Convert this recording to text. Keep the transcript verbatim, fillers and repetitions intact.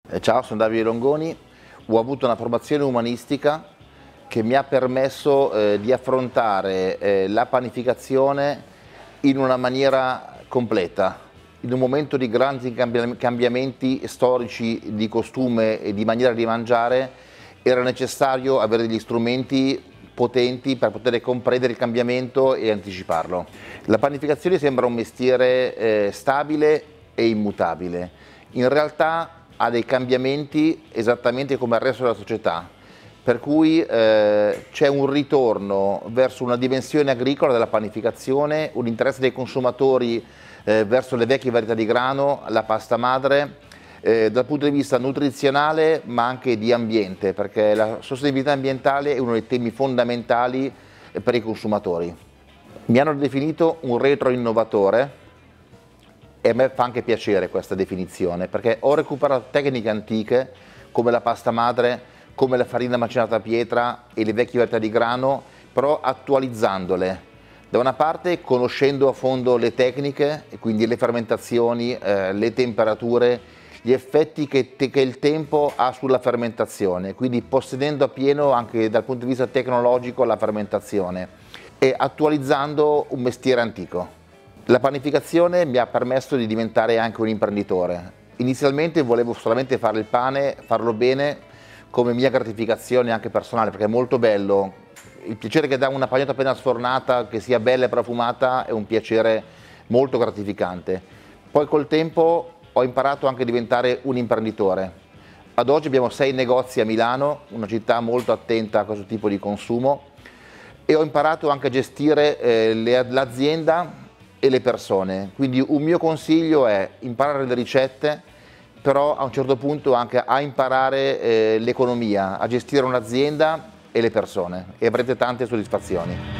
Eh, Ciao, sono Davide Longoni, ho avuto una formazione umanistica che mi ha permesso eh, di affrontare eh, la panificazione in una maniera completa. In un momento di grandi cambiamenti storici di costume e di maniera di mangiare era necessario avere degli strumenti potenti per poter comprendere il cambiamento e anticiparlo. La panificazione sembra un mestiere eh, stabile e immutabile. In realtà ha dei cambiamenti esattamente come il resto della società, per cui eh, c'è un ritorno verso una dimensione agricola della panificazione, un interesse dei consumatori eh, verso le vecchie varietà di grano, la pasta madre, eh, dal punto di vista nutrizionale ma anche di ambiente, perché la sostenibilità ambientale è uno dei temi fondamentali per i consumatori. Mi hanno definito un retro innovatore e a me fa anche piacere questa definizione, perché ho recuperato tecniche antiche come la pasta madre, come la farina macinata a pietra e le vecchie varietà di grano, però attualizzandole. Da una parte conoscendo a fondo le tecniche, e quindi le fermentazioni, eh, le temperature, gli effetti che, te, che il tempo ha sulla fermentazione, quindi possedendo appieno anche dal punto di vista tecnologico la fermentazione e attualizzando un mestiere antico. La panificazione mi ha permesso di diventare anche un imprenditore. Inizialmente volevo solamente fare il pane, farlo bene, come mia gratificazione anche personale, perché è molto bello. Il piacere che dà una pagnotta appena sfornata, che sia bella e profumata, è un piacere molto gratificante. Poi col tempo ho imparato anche a diventare un imprenditore. Ad oggi abbiamo sei negozi a Milano, una città molto attenta a questo tipo di consumo, e ho imparato anche a gestire eh, l'azienda e le persone. Quindi un mio consiglio è imparare le ricette, però a un certo punto anche a imparare eh, l'economia, a gestire un'azienda e le persone, e avrete tante soddisfazioni.